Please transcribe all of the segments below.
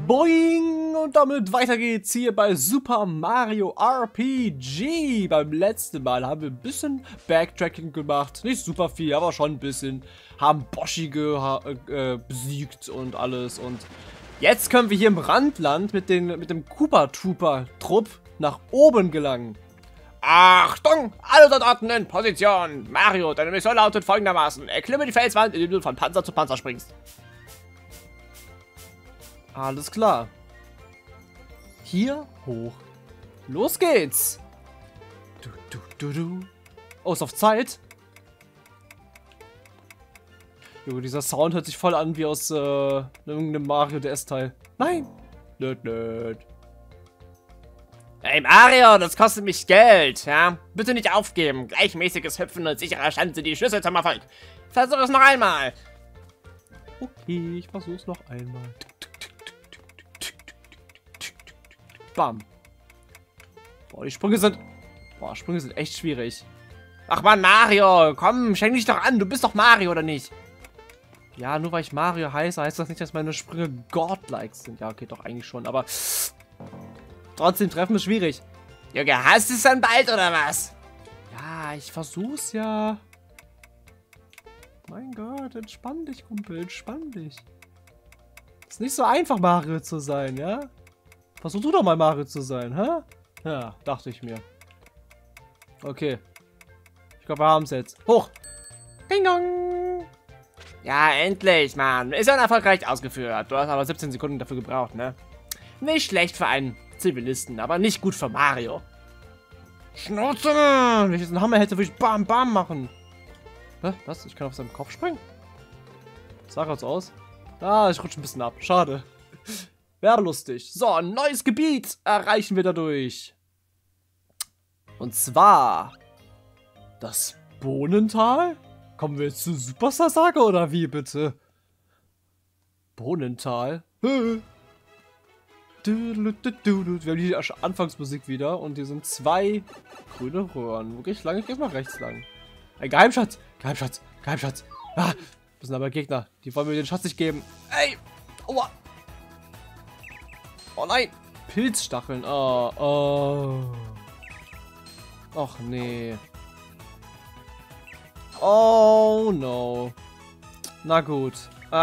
Boing! Und damit weiter geht's hier bei Super Mario RPG. Beim letzten Mal haben wir ein bisschen Backtracking gemacht. Nicht super viel, aber schon ein bisschen. Haben Boshi besiegt und alles. Und jetzt können wir hier im Randland mit dem Koopa Trooper Trupp nach oben gelangen. Achtung! Alle Soldaten in Position! Mario, deine Mission lautet folgendermaßen. Erklimme die Felswand, indem du von Panzer zu Panzer springst. Alles klar. Hier hoch. Los geht's! Oh, ist auf Zeit. Jo, dieser Sound hört sich voll an wie aus irgendeinem Mario DS-Teil. Nein! Nöt, nöt. Hey Mario, das kostet mich Geld, ja? Bitte nicht aufgeben. Gleichmäßiges Hüpfen und sicherer Stand sind die Schlüssel zum Erfolg. Versuch es noch einmal. Okay, ich versuch's noch einmal. Bam. Boah, die Sprünge sind... Boah, Sprünge sind echt schwierig. Ach man, Mario, komm, schenk dich doch an. Du bist doch Mario, oder nicht? Ja, nur weil ich Mario heiße, heißt das nicht, dass meine Sprünge godlike sind. Ja, okay, doch eigentlich schon, aber... Trotzdem, Treffen ist schwierig. Junge, hast du es dann bald, oder was? Ja, ich versuch's ja. Mein Gott, entspann dich, Kumpel, entspann dich. Ist nicht so einfach, Mario zu sein, ja? Versuch du doch mal, Mario zu sein, hä? Ja, dachte ich mir. Okay. Ich glaube, wir haben es jetzt. Hoch! Ding dong! Ja, endlich, Mann. Ist ja erfolgreich ausgeführt. Du hast aber 17 Sekunden dafür gebraucht, ne? Nicht schlecht für einen Zivilisten, aber nicht gut für Mario. Schnauze! Wenn ich jetzt einen Hammer hätte, würde ich Bam Bam machen. Hä? Was? Ich kann auf seinem Kopf springen? Sah grad so aus. Ah, ich rutsche ein bisschen ab. Schade. Wäre lustig. So, ein neues Gebiet erreichen wir dadurch. Und zwar das Bohnental? Kommen wir jetzt zu Superstar Saga oder wie bitte? Bohnental? Wir haben die Anfangsmusik wieder und hier sind zwei grüne Röhren. Wo gehe ich lang? Ich gehe mal rechts lang. Ein Geheimschatz! Geheimschatz! Geheimschatz! Ah, das sind aber Gegner. Die wollen mir den Schatz nicht geben. Ey! Aua! Oh nein! Pilzstacheln. Oh, oh. Och nee. Oh no. Na gut.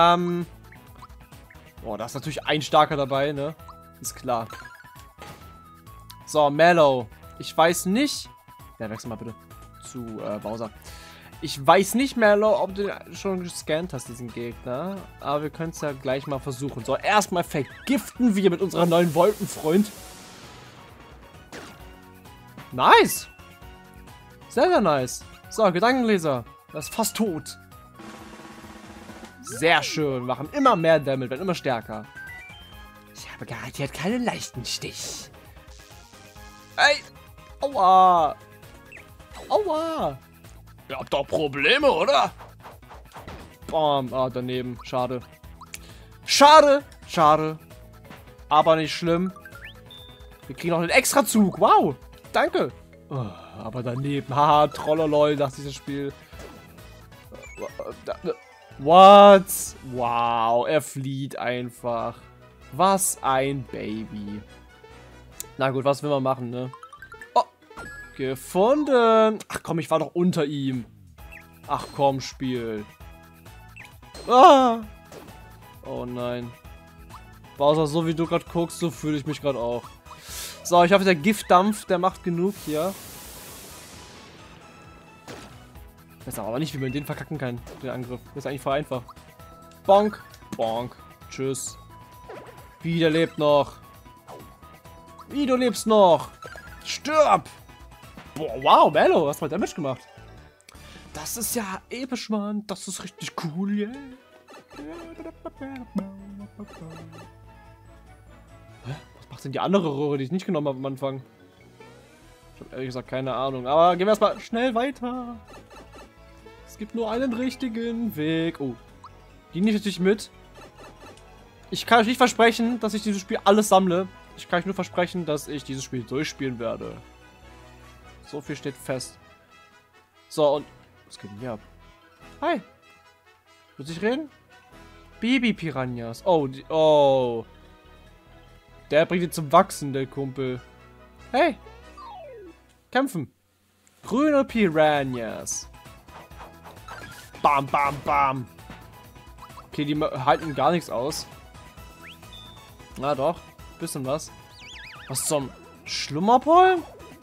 Oh, da ist natürlich ein starker dabei, ne? Ist klar. So, Mallow. Ich weiß nicht. Ja, wechsel mal bitte zu Bowser. Ich weiß nicht, Mallow, ob du schon gescannt hast, diesen Gegner. Aber wir können es ja gleich mal versuchen. So, erstmal vergiften wir mit unserer neuen Wolkenfreund. Nice. Sehr, sehr nice. So, Gedankenleser. Das ist fast tot. Sehr schön. Machen immer mehr Damage, werden immer stärker. Ich habe garantiert keinen leichten Stich. Ey! Aua! Aua! Ihr habt doch Probleme, oder? Bam! Ah, daneben. Schade. Schade! Schade. Aber nicht schlimm. Wir kriegen noch einen Extrazug. Wow! Danke! Oh, aber daneben. Haha, Trollolol, dachte dieses Spiel. What? Wow, er flieht einfach. Was ein Baby. Na gut, was will man machen, ne? Oh, gefunden. Ach komm, ich war doch unter ihm. Ach komm, Spiel. Ah. Oh nein. Bowser, so wie du gerade guckst, so fühle ich mich gerade auch. So, ich hoffe, der Giftdampf, der macht genug hier. Ich weiß aber nicht, wie man den verkacken kann, den Angriff. Das ist eigentlich voll einfach. Bonk, bonk, tschüss. Wie, der lebt noch. Wie, du lebst noch. Stirb. Boah, wow, Mallow, hast du mal Damage gemacht. Das ist ja episch, Mann. Das ist richtig cool, yeah. Hä? Was macht denn die andere Röhre, die ich nicht genommen habe am Anfang? Ich habe ehrlich gesagt keine Ahnung. Aber gehen wir erstmal schnell weiter. Es gibt nur einen richtigen Weg. Oh, die nehme ich natürlich mit. Ich kann euch nicht versprechen, dass ich dieses Spiel alles sammle. Ich kann euch nur versprechen, dass ich dieses Spiel durchspielen werde. So viel steht fest. So, und... Was geht denn hier ab? Hi. Willst du nicht reden? Baby-Piranhas. Oh, oh. Der bringt ihn zum Wachsen, der Kumpel. Hey. Kämpfen. Grüne Piranhas. Bam, bam, bam. Okay, die halten gar nichts aus. Na doch. Bisschen was. Was zum Schlummerpollen?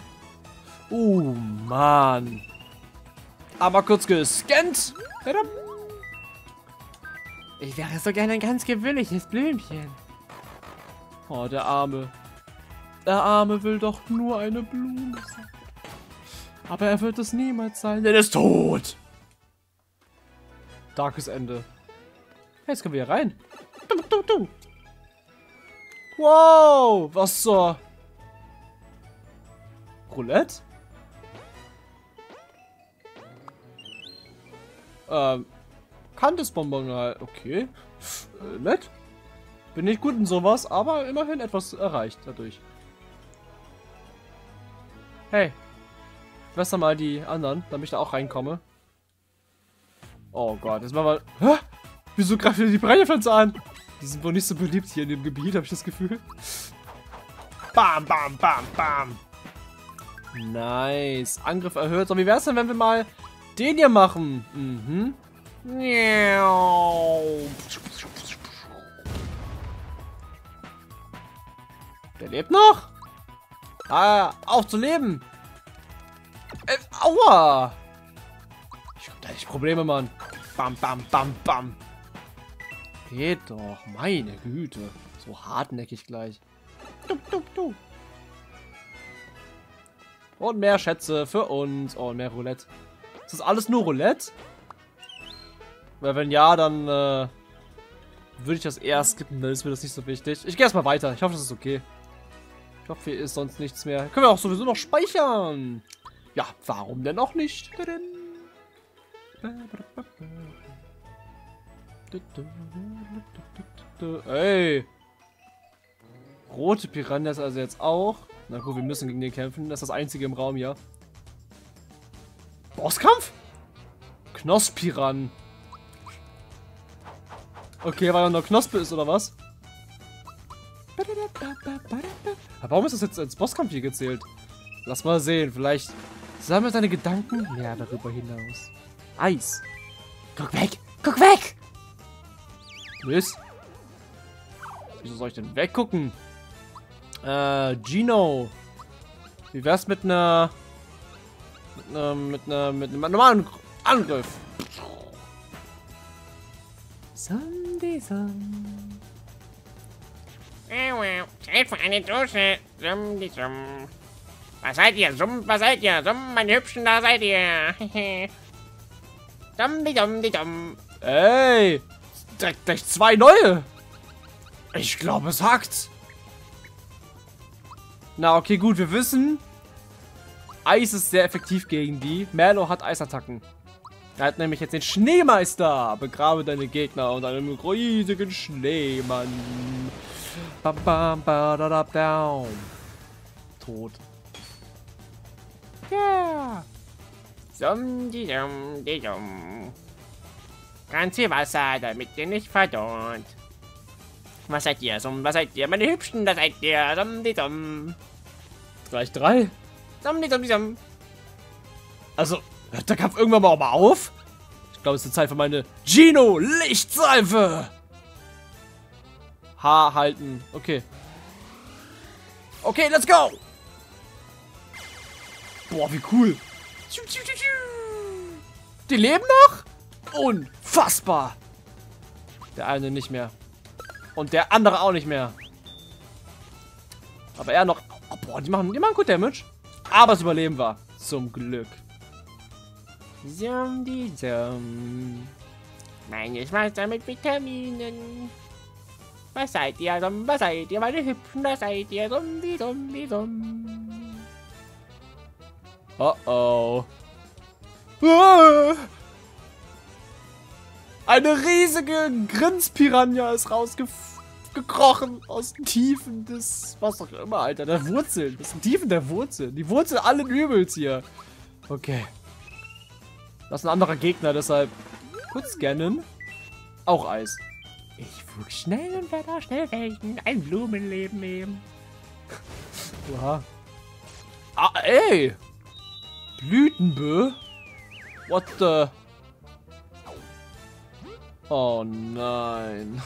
Mann. Aber kurz gescannt. Ich wäre so gerne ein ganz gewöhnliches Blümchen. Oh, der Arme. Der Arme will doch nur eine Blume sein. Aber er wird es niemals sein, denn er ist tot. Darkes Ende. Hey, jetzt können wir hier rein. Wow, was zur... Roulette? Kantesbonbon halt. Okay. Nett. Bin nicht gut in sowas, aber immerhin etwas erreicht dadurch. Hey. Besser mal die anderen, damit ich da auch reinkomme. Oh Gott, jetzt machen wir... Hä? Wieso greift ihr die Piranha-Pflanze an? Die sind wohl nicht so beliebt hier in dem Gebiet, habe ich das Gefühl. Bam, bam, bam, bam. Nice. Angriff erhöht. So, wie wär's denn, wenn wir mal den hier machen? Mhm. Der lebt noch? Ah, auf zu leben. Aua. Ich hab da echt Probleme, Mann. Bam, bam, bam, bam. Geht doch. Meine Güte. So hartnäckig gleich. Und mehr Schätze für uns. Oh, und mehr Roulette. Ist das alles nur Roulette? Weil wenn ja, dann würde ich das eher skippen, dann ist mir das nicht so wichtig. Ich gehe erstmal weiter. Ich hoffe, das ist okay. Ich hoffe, hier ist sonst nichts mehr. Können wir auch sowieso noch speichern. Ja, warum denn auch nicht? Ey. Rote Piranhas also jetzt auch. Na gut, wir müssen gegen den kämpfen. Das ist das einzige im Raum hier. Bosskampf? Knospiran. Okay, weil er nur Knospe ist, oder was? Aber warum ist das jetzt als Bosskampf hier gezählt? Lass mal sehen, vielleicht sammelt deine Gedanken mehr darüber hinaus. Eis. Guck weg! Guck weg! Mist. Wieso soll ich denn weggucken? Gino. Wie wär's mit einer... mit einem normalen Angriff? Zombie. Zeit für eine Dose. Was seid ihr? Was seid ihr? Meine Hübschen, da seid ihr. Ey! Direkt gleich 2 neue! Ich glaube, es hackt. Na, okay, gut, wir wissen, Eis ist sehr effektiv gegen die. Merlo hat Eisattacken. Er hat nämlich jetzt den Schneemeister. Begrabe deine Gegner unter einem riesigen Schneemann. Bam, bam, badadab, down. Tot. Ja. Ganz viel Wasser, damit ihr nicht verdorrt. Was seid ihr? Was seid ihr? Meine Hübschen, da seid ihr. Gleich 3. Also, hört der Kampf irgendwann mal auf? Ich glaube, es ist Zeit für meine Gino-Lichtsalve. H halten. Okay. Okay, let's go. Boah, wie cool. Die leben noch? Unfassbar. Der eine nicht mehr. Und der andere auch nicht mehr. Aber er noch... Oh, boah, die machen gut Damage. Aber es überleben war. Zum Glück. Meines Wasser mit Vitaminen. Was seid ihr? Was seid ihr? Meine Hübschen, da seid ihr. Oh oh. Ah! Eine riesige Grinspiranha ist rausgekrochen aus den Tiefen des... Was auch immer, Alter. Der Wurzeln. Das sind Tiefen der Wurzeln. Die Wurzeln allen Übels hier. Okay. Das ist ein anderer Gegner, deshalb kurz scannen. Auch Eis. Ich wuchs schnell und werde auch schnell welchen. Ein Blumenleben eben. Oha. Ah, ey! Blütenbö? What the... Oh nein.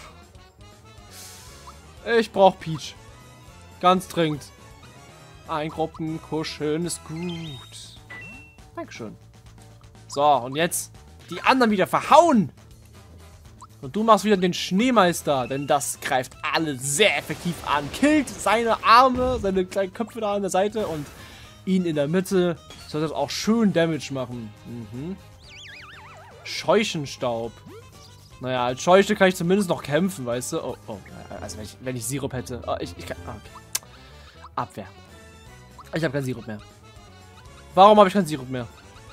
Ich brauch Peach. Ganz dringend. Eingruppen, kuscheln ist gut. Dankeschön. So, und jetzt die anderen wieder verhauen. Und du machst wieder den Schneemeister, denn das greift alle sehr effektiv an. Killt seine Arme, seine kleinen Köpfe da an der Seite und ihn in der Mitte. Soll das auch schön Damage machen. Mhm. Scheuchenstaub. Naja, als Scheuche kann ich zumindest noch kämpfen, weißt du? Oh, also wenn ich Sirup hätte. Oh, ich kann. Okay. Abwehr. Ich habe keinen Sirup mehr. Warum habe ich keinen Sirup mehr?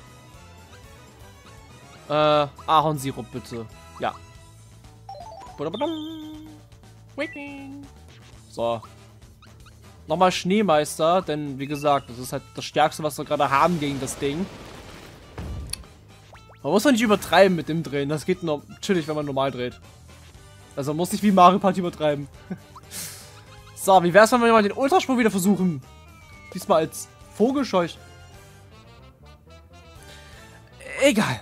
Ahornsirup bitte. Ja. So. Nochmal Schneemeister, denn wie gesagt, das ist halt das Stärkste, was wir gerade haben gegen das Ding. Man muss doch nicht übertreiben mit dem Drehen. Das geht nur chillig, wenn man normal dreht. Also man muss nicht wie Mario Party übertreiben. So, wie wär's, wenn wir mal den Ultrasprung wieder versuchen? Diesmal als Vogelscheuch. Egal.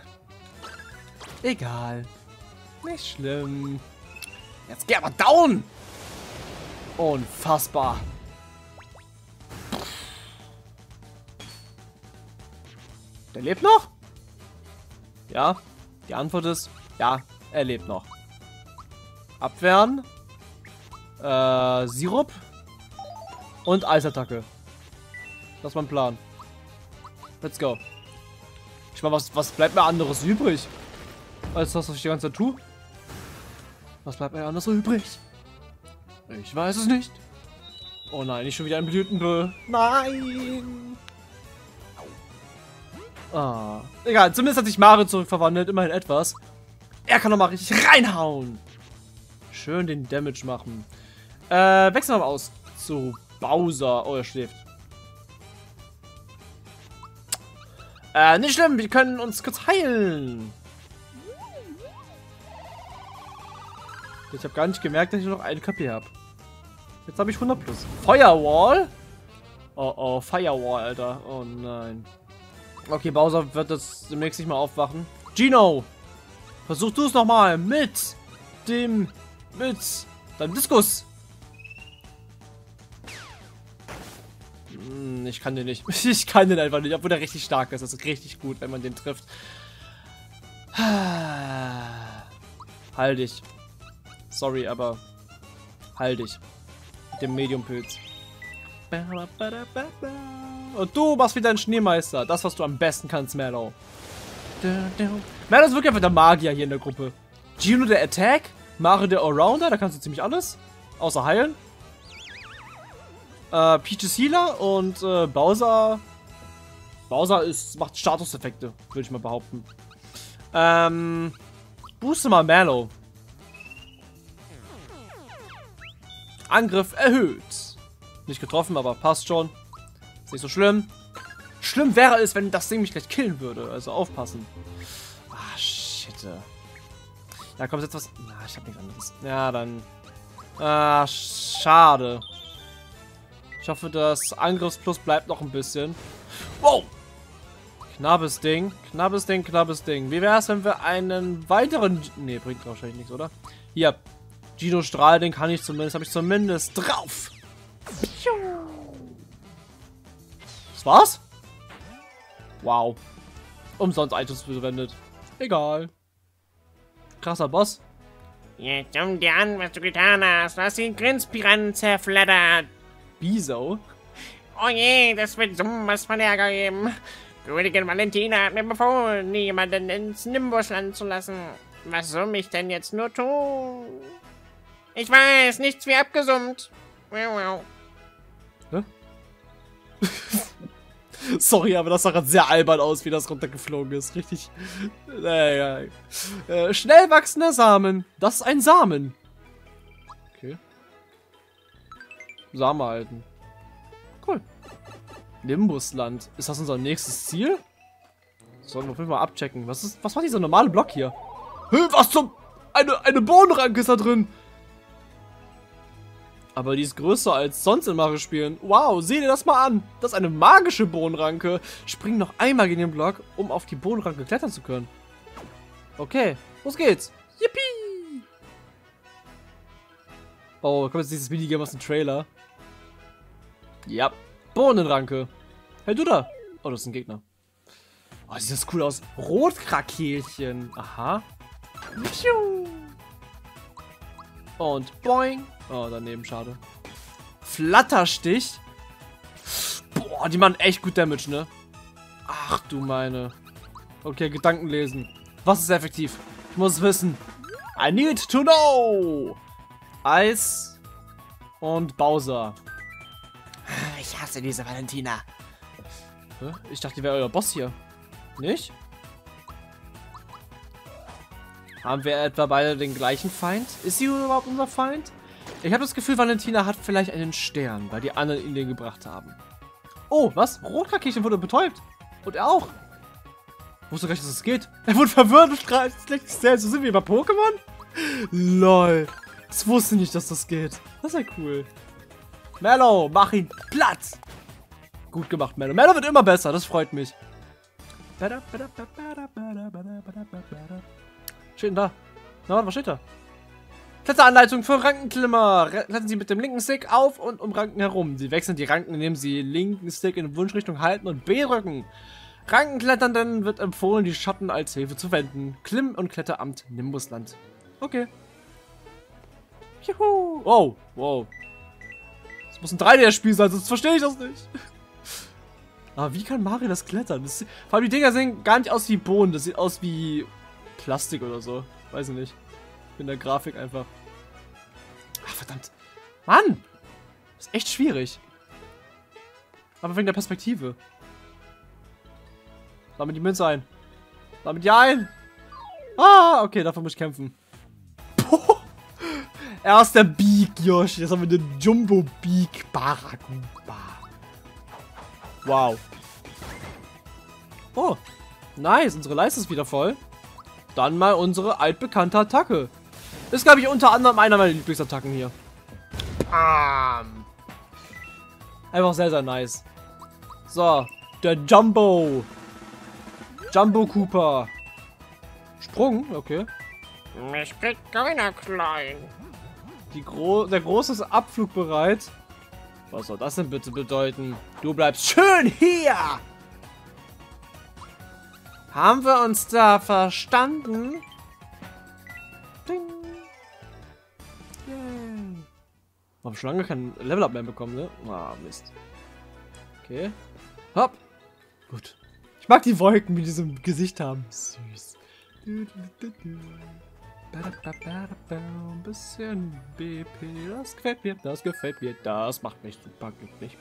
Egal. Nicht schlimm. Jetzt geh aber down! Unfassbar. Der lebt noch? Ja. Die Antwort ist, ja, er lebt noch. Abwehren. Sirup. Und Eisattacke. Das ist mein Plan. Let's go. Ich meine, was bleibt mir anderes übrig? Als das, was ich die ganze Zeit tue? Was bleibt mir anderes übrig? Ich weiß es nicht. Oh nein, nicht schon wieder ein Blütenbö. Nein! Ah. Egal, zumindest hat sich Mario zurückverwandelt. Immerhin etwas. Er kann noch mal richtig reinhauen. Schön den Damage machen. Wechseln wir mal aus zu Bowser. Oh, er schläft. Nicht schlimm, wir können uns kurz heilen. Ich habe gar nicht gemerkt, dass ich noch eine KP habe. Jetzt habe ich 100 plus. Firewall? Oh, Firewall, Alter. Oh nein. Okay, Bowser wird das demnächst nicht mal aufwachen. Gino! Versuch du es nochmal mit deinem Diskus. Ich kann den nicht. Ich kann den einfach nicht, obwohl der richtig stark ist. Das ist richtig gut, wenn man den trifft. Halt dich. Sorry, aber halt dich. Mit dem Medium-Pilz. Und du machst wieder einen Schneemeister. Das, was du am besten kannst, Mallow. Mallow ist wirklich einfach der Magier hier in der Gruppe. Gino der Attack, Mario der Allrounder, da kannst du ziemlich alles. Außer heilen. Peach ist Healer und Bowser. Bowser macht Statuseffekte, würde ich mal behaupten. Booste mal Mallow. Angriff erhöht. Nicht getroffen, aber passt schon. Ist nicht so schlimm. Schlimm wäre es, wenn das Ding mich gleich killen würde. Also aufpassen. Ah, shit. Ja, kommt jetzt was. Na, ich hab nichts anderes. Ja, dann. Ah, schade. Ich hoffe, das Angriffsplus bleibt noch ein bisschen. Wow! Knappes Ding. Knappes Ding, knappes Ding. Wie wäre es, wenn wir einen weiteren... Ne, bringt wahrscheinlich nichts, oder? Hier. Gino Strahl, den kann ich zumindest. Habe ich zumindest drauf. Das war's? Wow. Umsonst Items verwendet. Egal. Krasser Boss. Jetzt schau dir an, was du getan hast. Du hast den Grenzpiraten zerfleddert. Wieso? Oh je, das wird sowas von Ärger geben. Königin Valentina hat mir befohlen, niemanden ins Nimbusland zu lassen. Was soll ich denn jetzt nur tun? Ich weiß, nichts wie abgesummt. Hä? Sorry, aber das sah gerade sehr albern aus, wie das runtergeflogen ist. Richtig. Naja. Schnell wachsender Samen. Das ist ein Samen. Okay. Samen halten. Cool. Nimbusland. Ist das unser nächstes Ziel? Sollen wir auf jeden Fall abchecken. Was war dieser normale Block hier? Was zum... eine Bohnenranke ist da drin. Aber die ist größer als sonst in Mario-Spielen. Wow, seht ihr das mal an. Das ist eine magische Bohnenranke. Spring noch einmal gegen den Block, um auf die Bohnenranke klettern zu können. Okay, los geht's. Yippie! Oh, kommt jetzt dieses Minigame aus dem Trailer. Ja, Bohnenranke. Hey, du da. Oh, das ist ein Gegner. Oh, sieht das cool aus. Rotkrakelchen. Aha. Und boing. Oh, daneben, schade. Flatterstich. Boah, die machen echt gut Damage, ne? Ach du meine. Okay, Gedanken lesen. Was ist effektiv? Ich muss es wissen. I need to know. Eis und Bowser. Ich hasse diese Valentina. Hä? Ich dachte, die wäre euer Boss hier. Nicht? Haben wir etwa beide den gleichen Feind? Ist sie überhaupt unser Feind? Ich habe das Gefühl, Valentina hat vielleicht einen Stern, weil die anderen ihn den gebracht haben. Oh, was? Rotkrakelchen wurde betäubt. Und er auch. Wusste gar nicht, dass es geht. Er wurde verwirrt und schreit. So sind wir bei Pokémon? Lol. Ich wusste nicht, dass das geht. Das ist ja cool. Mello, mach ihn platt. Gut gemacht, Mello. Mello wird immer besser, das freut mich. Steht denn da? Na, warte, was steht da? Kletteranleitung für Rankenklimmer. Klettern Sie mit dem linken Stick auf und um Ranken herum. Sie wechseln die Ranken, indem Sie den linken Stick in Wunschrichtung halten und B drücken. Rankenkletternden wird empfohlen, die Schatten als Hilfe zu wenden. Klimm- und Kletteramt Nimbusland. Okay. Juhu. Oh, wow. Das muss ein 3D-Spiel sein, sonst verstehe ich das nicht. Aber wie kann Mario das klettern? Vor allem die Dinger sehen gar nicht aus wie Bohnen. Das sieht aus wie Plastik oder so. Weiß ich nicht. In der Grafik einfach. Ach, verdammt. Mann! Das ist echt schwierig. Aber wegen der Perspektive. Sammel die Münze ein. Sammel die ein! Ah, okay, dafür muss ich kämpfen. Erst der Beak, Yoshi. Jetzt haben wir den Jumbo Beak Barakuba. Wow. Oh, nice. Unsere Leiste ist wieder voll. Dann mal unsere altbekannte Attacke. Ist, glaube ich, unter anderem einer meiner Lieblingsattacken hier. Bam. Einfach sehr, sehr nice. So, der Jumbo. Jumbo Cooper. Sprung, okay. Ich bin keiner klein. Der Große ist abflugbereit. Was soll das denn bitte bedeuten? Du bleibst schön hier! Haben wir uns da verstanden? Ding. Yay. Hab schon lange kein Level-Up mehr bekommen, ne? Ah, Mist. Okay. Hopp. Gut. Ich mag die Wolken, die so ein Gesicht haben. Süß. Ein bisschen BP, das gefällt mir, das macht mich super glücklich.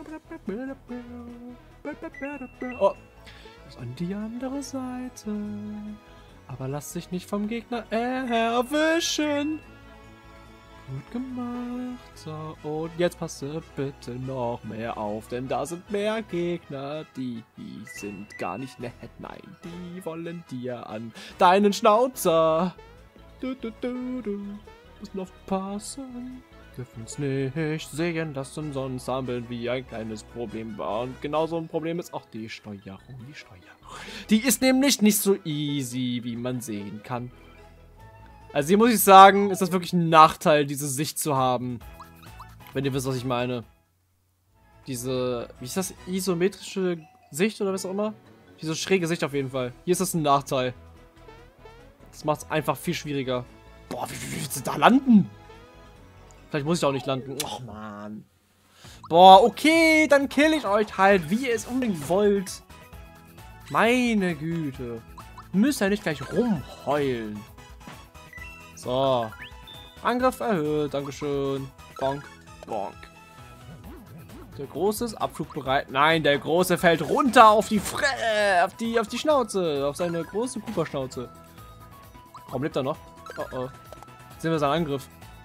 Oh, das ist an die andere Seite. Aber lass dich nicht vom Gegner erwischen. Gut gemacht. So, und jetzt passe bitte noch mehr auf, denn da sind mehr Gegner, die sind gar nicht nett. Nein, die wollen dir an deinen Schnauzer. Du. Müssen aufpassen. Dürfen es nicht sehen lassen, sonst sammeln wie ein kleines Problem war. Und genauso ein Problem ist auch die Steuerung. Die ist nämlich nicht so easy, wie man sehen kann. Also hier muss ich sagen, ist das wirklich ein Nachteil, diese Sicht zu haben. Wenn ihr wisst, was ich meine. Diese, wie ist das, isometrische Sicht oder was auch immer? Diese schräge Sicht auf jeden Fall. Hier ist das ein Nachteil. Das macht es einfach viel schwieriger. Boah, wie willst du da landen? Vielleicht muss ich auch nicht landen. Och, man. Boah, okay, dann kill ich euch halt, wie ihr es unbedingt wollt. Meine Güte. Müsst ihr nicht gleich rumheulen. So. Angriff erhöht. Dankeschön. Bonk. Bonk. Der Große ist abflugbereit. Nein, der Große fällt runter auf die auf die Schnauze. Auf seine große Cooper-Schnauze. Warum lebt er noch? Oh oh. Jetzt sehen wir seinen Angriff.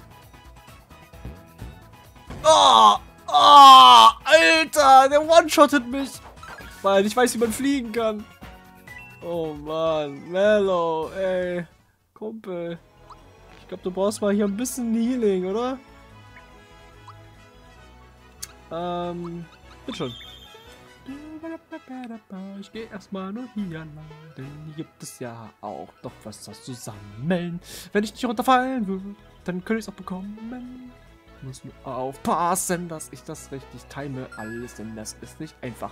Oh! Oh! Alter! Der one-shottet mich! Weil ich weiß, wie man fliegen kann. Oh Mann. Mello, ey. Kumpel. glaube, du brauchst mal hier ein bisschen Healing, oder? Bitte schon. Ich gehe erstmal nur hier lang, denn hier gibt es ja auch noch was zu sammeln. Wenn ich nicht runterfallen würde, dann könnte ich es auch bekommen. Ich muss nur aufpassen, dass ich das richtig time alles, denn das ist nicht einfach.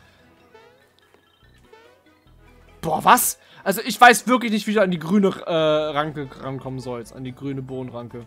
Boah, was? Also ich weiß wirklich nicht, wie ich an die grüne Ranke rankommen soll, jetzt an die grüne Bohnenranke.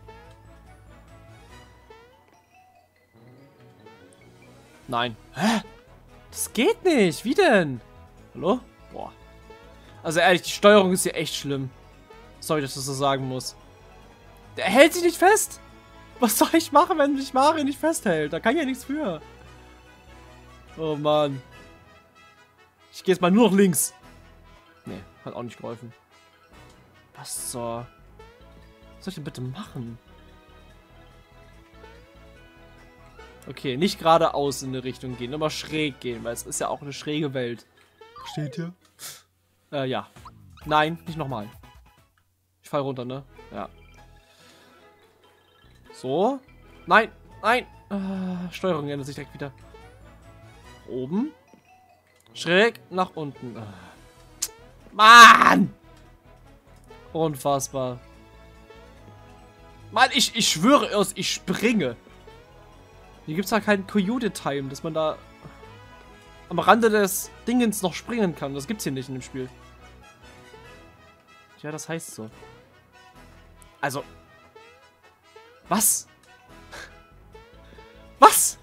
Nein. Hä? Das geht nicht. Wie denn? Hallo? Boah. Also ehrlich, die Steuerung ist hier echt schlimm. Sorry, dass ich das so sagen muss. Der hält sich nicht fest. Was soll ich machen, wenn mich Mario nicht festhält? Da kann ich ja nichts für. Oh Mann. Ich gehe jetzt mal nur noch links. Nee, hat auch nicht geholfen. Was soll ich denn bitte machen? Okay, nicht geradeaus in eine Richtung gehen, immer schräg gehen, weil es ist ja auch eine schräge Welt. Steht hier? Ja. Nein, nicht nochmal. Ich fall runter, ne? Ja. So. Nein, nein. Steuerung ändert sich direkt wieder. Oben. Schräg nach unten. Mann! Unfassbar. Mann, ich schwöre, ich springe. Hier gibt es ja keinen Coyote-Time, dass man da am Rande des Dingens noch springen kann. Das gibt's hier nicht in dem Spiel. Ja, das heißt so. Also. Was? Was?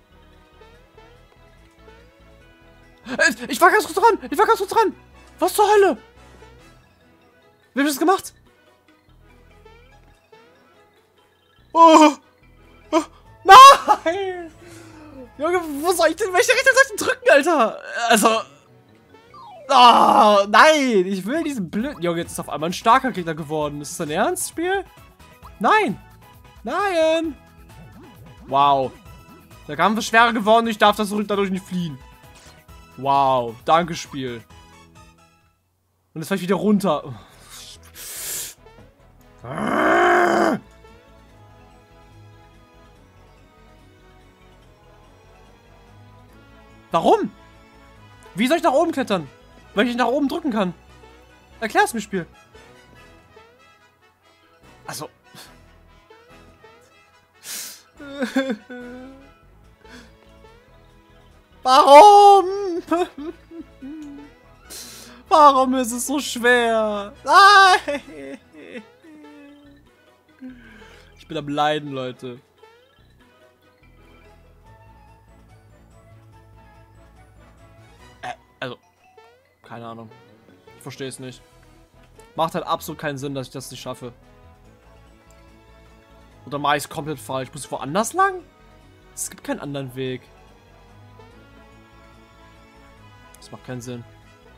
Ich war ganz kurz dran! Ich war ganz kurz dran! Was zur Hölle? Wer hat das gemacht? Oh! Oh! Nein! Junge, wo soll ich denn? Welche Richtung soll ich denn drücken, Alter? Also. Oh, nein! Ich will diesen blöden. Junge, jetzt ist auf einmal ein starker Gegner geworden. Ist das dein Ernst, Spiel? Nein! Nein! Wow. Der Kampf ist schwerer geworden. Ich darf dadurch nicht fliehen. Wow. Danke, Spiel. Und jetzt fahre ich wieder runter. Warum? Wie soll ich nach oben klettern? Weil ich nicht nach oben drücken kann. Erklär's mir, Spiel. Also. Warum? Warum ist es so schwer? Nein! Ich bin am Leiden, Leute. Also, keine Ahnung. Ich verstehe es nicht. Macht halt absolut keinen Sinn, dass ich das nicht schaffe. Oder mache ich es komplett falsch? Muss ich woanders lang? Es gibt keinen anderen Weg. Das macht keinen Sinn.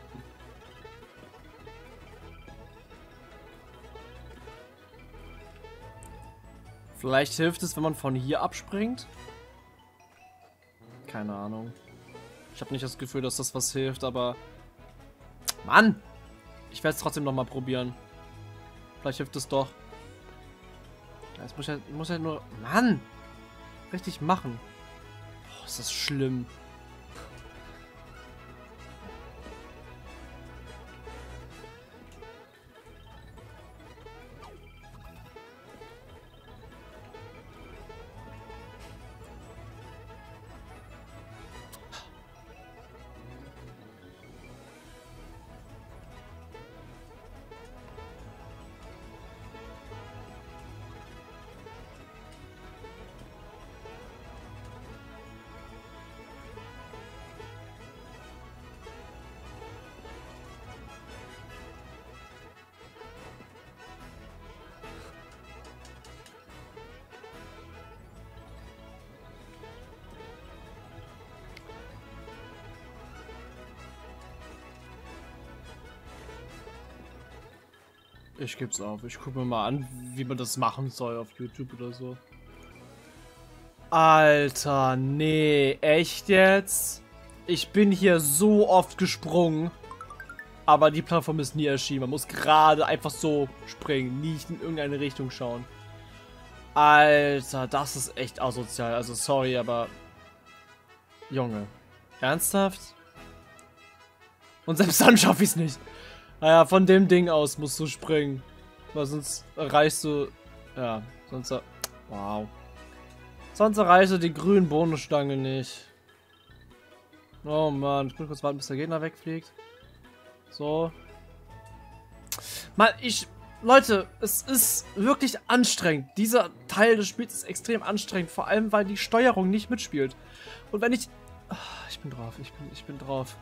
Vielleicht hilft es, wenn man von hier abspringt. Keine Ahnung. Ich habe nicht das Gefühl, dass das was hilft, aber... Mann! Ich werde es trotzdem noch mal probieren. Vielleicht hilft es doch. Jetzt muss ja nur... Mann! Richtig machen. Boah, ist das schlimm. Ich geb's auf. Ich gucke mir mal an, wie man das machen soll auf YouTube oder so. Alter, nee, echt jetzt? Ich bin hier so oft gesprungen. Aber die Plattform ist nie erschienen. Man muss gerade einfach so springen, nicht in irgendeine Richtung schauen. Alter, das ist echt asozial. Also sorry, aber... Junge. Ernsthaft? Und selbst dann schaffe ich es nicht. Naja, von dem Ding aus musst du springen. Weil sonst erreichst du... Ja, sonst... Wow. Sonst erreichst du die grünen Bonusstange nicht. Oh Mann, ich muss kurz warten, bis der Gegner wegfliegt. So. Mann, Leute, es ist wirklich anstrengend. Dieser Teil des Spiels ist extrem anstrengend. Vor allem, weil die Steuerung nicht mitspielt. Und wenn ich... Ich bin drauf, ich bin drauf.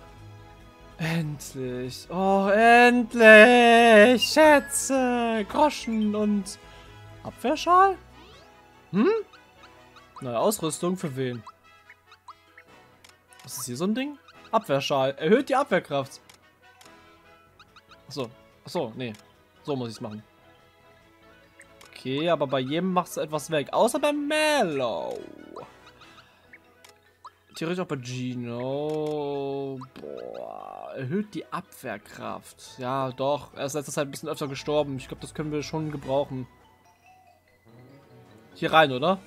Endlich. Oh, endlich. Schätze, Groschen und... Abwehrschal? Hm? Neue Ausrüstung für wen? Was ist hier so ein Ding? Abwehrschal. Erhöht die Abwehrkraft. Achso. Achso, nee. So muss ich es machen. Okay, aber bei jedem machst du etwas weg. Außer bei Mellow. Theoretisch auch bei Gino. Boah. Erhöht die Abwehrkraft. Ja, doch. Er ist letzter Zeit ein bisschen öfter gestorben. Ich glaube, das können wir schon gebrauchen. Hier rein, oder?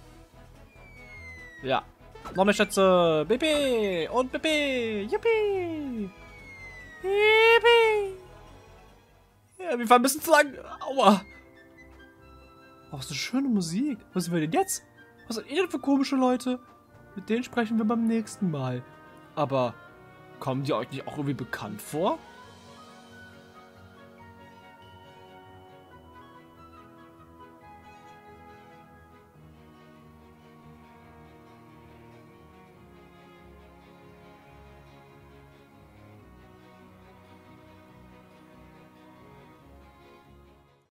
Ja. Noch mehr Schätze. Bibi. Und Bibi. Yippie. Yippie. Ja, wir fahren ein bisschen zu lang. Aua. Oh, so schöne Musik. Was sind wir denn jetzt? Was seid ihr denn für komische Leute? Mit denen sprechen wir beim nächsten Mal. Aber kommen die euch nicht auch irgendwie bekannt vor?